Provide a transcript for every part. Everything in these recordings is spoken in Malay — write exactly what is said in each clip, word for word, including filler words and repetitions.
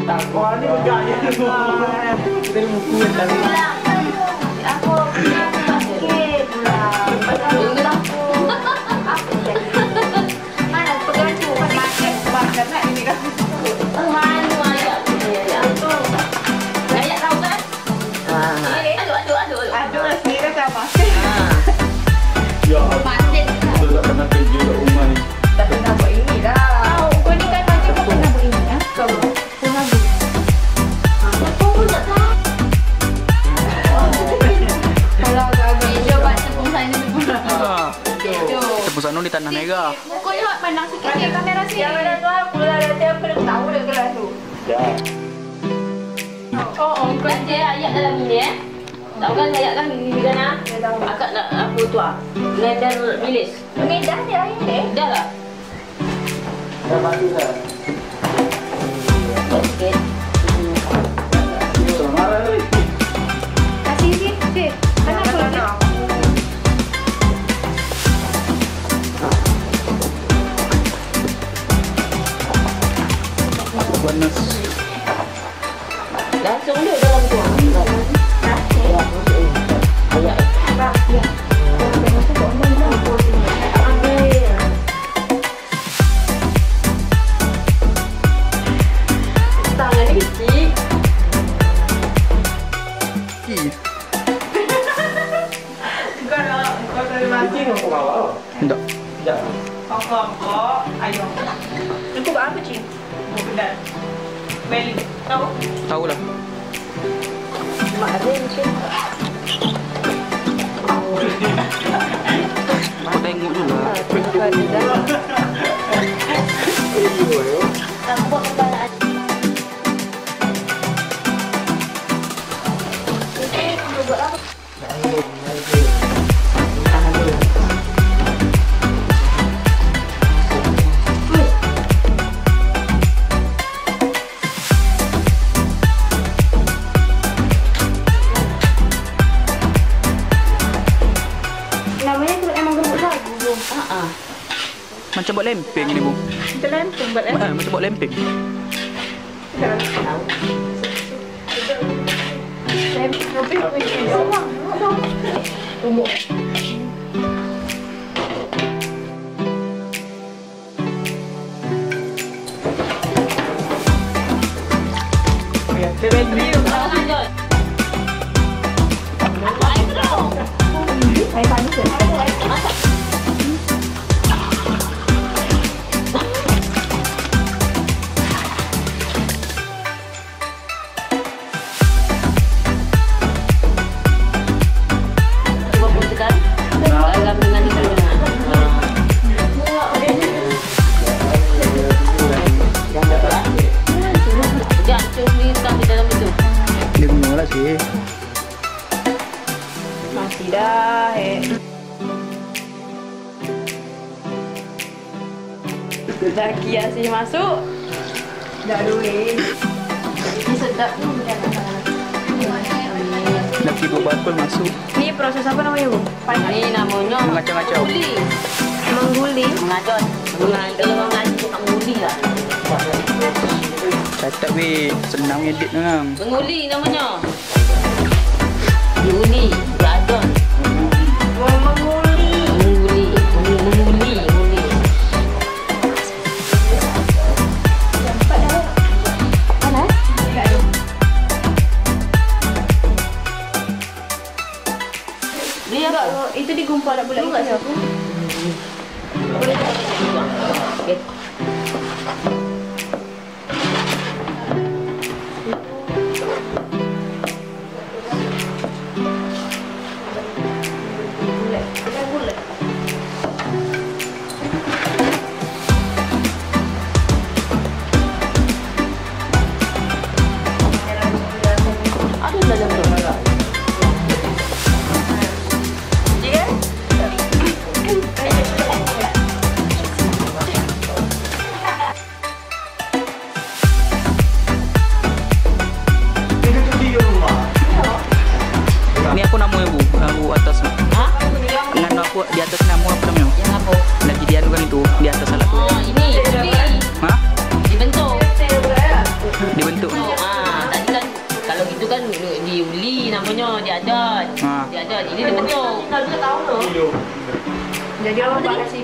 Wah, ini bergaya. Kita ni buku tadi. Aku basket pulang. Pasal aku apa jadi? Mana pegang tu basket basket nak ini kan? Mana ayat dia tu? Ayat tahu kan? Aduh aduh aduh. Aduh lah sini kan siapa? Ya. Basket. Sudah pernah kerja kat rumah ni. Tak pernah buat ini dah. Tahu kau ni kan macam kau pernah buat ini ya? Kau pernah buat. Kau pun tak tahu. Kalau kau coba tepung sana tepung sana. Tepung sana di tanah merah. Kau lihat pandang sikit ke kamera sini. Kamera tu aku dah nanti aku dah tahu dah kelas tu. Ya. Oh, oh, kau Ada ayat dalam ini eh. Tahu kan ayat kan gini kan ah? Akak nak apa tu ah? Blender bilis. Medan dia ayat ni. Dah lah. Dah bagus dah. Okey. Marah ni. Kasih sih, sih. Mana aku lagi? Panas. Langsung dia dalam tu. Ayat. Ya. Tangan ni kecil. Ih, Kau nak kau nak mancing Kau bawa. tak. Ya. Kau kau ayam. Aku buat apa cik? Bukan. Belly. Tahu? Tahu lah. Mak ada macam. Kau tengok je lah. Tengok dia dah. Tak buat kepala. Namanya tu emang geruk lagu tu. Ah ah. Macam buat lempeng ni, Bu. Kita lempeng buat eh. Ah, macam buat lempeng. Tahu. Lempeng lebih lebih orang. Umur. Ya, Belly. Lanjut. Saya panik ke? Cuba pun tekan. Dalam dengan itu. Jangan curi tekan di dalam itu. Dia guna lah sih. Masih dah eh. Lagi asyik masuk. Dah duit. Ini sedap tu bukan masalah. Laki berbakul masuk. Ni proses apa namanya bu? Ini namanya Mengacau-ngacau. Menguli. Mengguling. Mengadon. Mengadon mengadon tak menguli lah. Catat weh. Senang edit memang. Menguli namanya. Diuli, diadon. Oh, menguli. Menguli, menguli, menguli. Cepat dah. Mana? Dia Enggak, itu digumpal nak bulat Enggak, itu. aku. Boleh tak? Okey.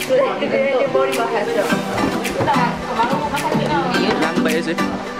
Dia baru dibahas dong. Lambat sih.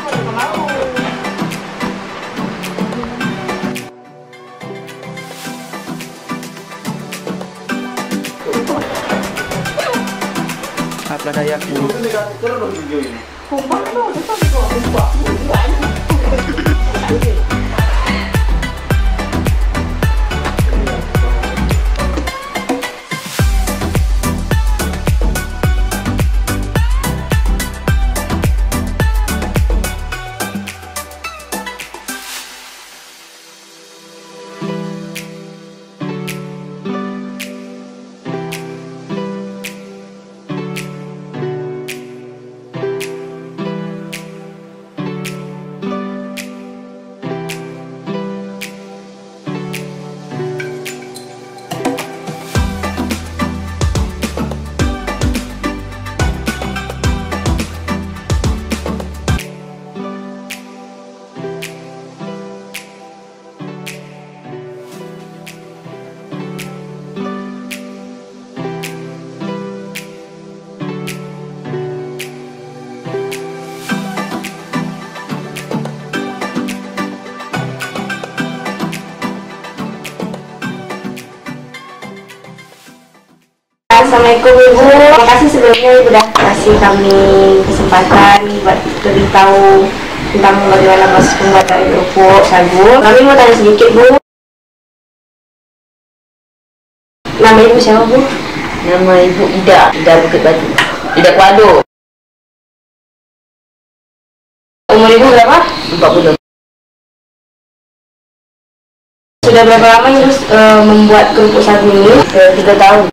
Apa daya aku? Assalamualaikum Ibu. Terima kasih sebelumnya Ibu sudah kasih kami kesempatan buat lebih tahu tentang bagaimana proses pembuatan kerupuk sagu. Kami mau tanya sedikit Bu. Nama Ibu siapa Bu? Nama Ibu Ida, Ida Bukit Batu. Ida Kuado. Umur Ibu berapa? empat puluh. Sudah berapa lama Ibu uh, membuat kerupuk sagu ini? Sudah tiga tahun.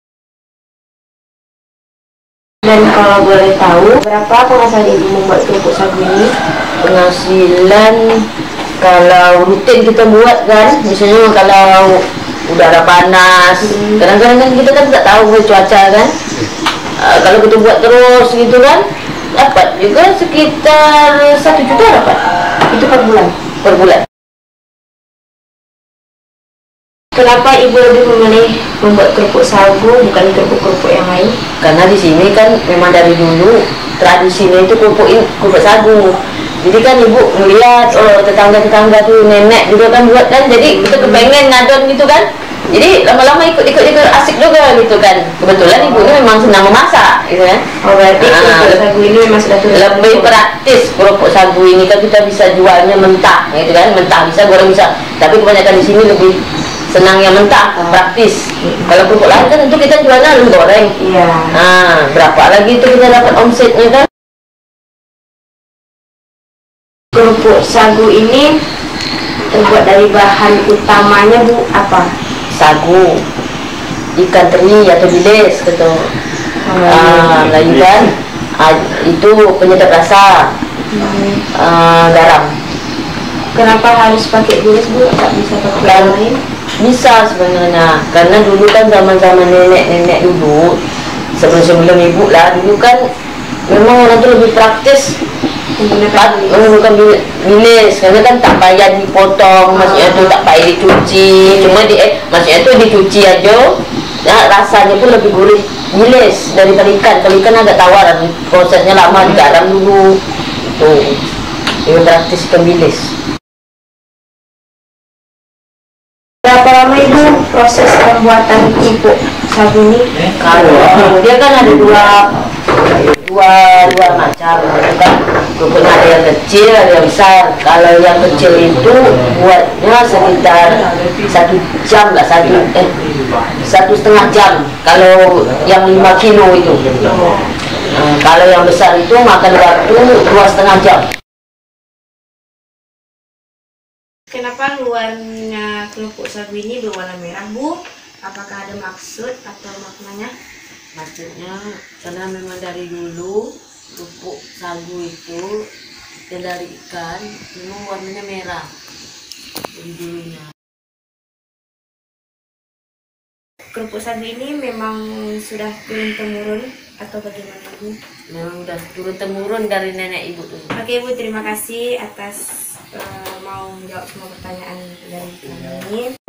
Dan kalau boleh tahu, berapa penghasilan Ibu membuat kerupuk sagu ini? Penghasilan kalau rutin kita buat kan, misalnya kalau udara panas, kadang-kadang kan kita kan tak tahu cuaca kan. Uh, kalau kita buat terus gitu kan, dapat juga sekitar satu juta dapat. Itu per bulan? Per bulan. Kenapa Ibu lebih memilih membuat kerupuk sagu bukan kerupuk-kerupuk yang lain? Karena di sini kan memang dari dulu tradisinya itu kerupuk in- kerupuk sagu. Jadi kan Ibu melihat oh tetangga-tetangga tuh nenek juga kan buat kan, jadi kita kepengen ngadon gitu kan. Jadi lama-lama ikut-ikut juga asik juga gitu kan. Kebetulan Ibu ini memang senang memasak gitu kan. Oh berarti Ah, kerupuk sagu ini memang sudah turun lebih temurun. praktis kerupuk sagu ini kan, kita bisa jualnya mentah gitu kan, mentah bisa, goreng bisa. Tapi kebanyakan di sini lebih senang yang mentah, praktis. Kalau kerupuk lain kan itu kita jualnya harus goreng. Iya. Nah, berapa lagi itu kita dapat omsetnya kan? Kerupuk sagu ini terbuat dari bahan utamanya Bu apa? Sagu, ikan teri atau bilis gitu. Oh, Ah, lagi kan ah, itu penyedap rasa, Hmm. ah, garam. Kenapa harus pakai bilis Bu? Tak bisa pakai yang lain? Bisa sebenarnya, karena dulu kan zaman-zaman nenek-nenek dulu, sebelum-sebelum Ibu lah, dulu kan memang orang tu lebih praktis Menggunakan bilis. menggunakan bil- bilis, karena kan tak payah dipotong, maksudnya tu tak payah dicuci, cuma di eh, maksudnya tu dicuci aja, nah, rasanya pun lebih gurih bilis daripada ikan. Kalau ikan agak tawar, prosesnya lama, digaram dulu, tuh lebih praktis ikan bilis. Berapa lama Ibu proses pembuatan kerupuk sagu ini? Kalau dia kan ada dua dua dua macam kan, kerupuknya ada yang kecil ada yang besar. Kalau yang kecil itu buatnya sekitar satu jam lah, satu eh satu setengah jam. Kalau yang lima kilo itu, nah, kalau yang besar itu makan waktu dua setengah jam. Kenapa luarnya kerupuk sagu ini berwarna merah Bu? Apakah ada maksud atau maknanya? Maksudnya karena memang dari dulu kerupuk sagu itu dan dari ikan memang warnanya merah dari dulunya. Kerupuk sagu ini memang sudah turun temurun atau bagaimana Bu? Memang udah turun temurun dari nenek ibu tuh. Oke Bu, terima kasih atas uh, mau menjawab semua pertanyaan dari kami.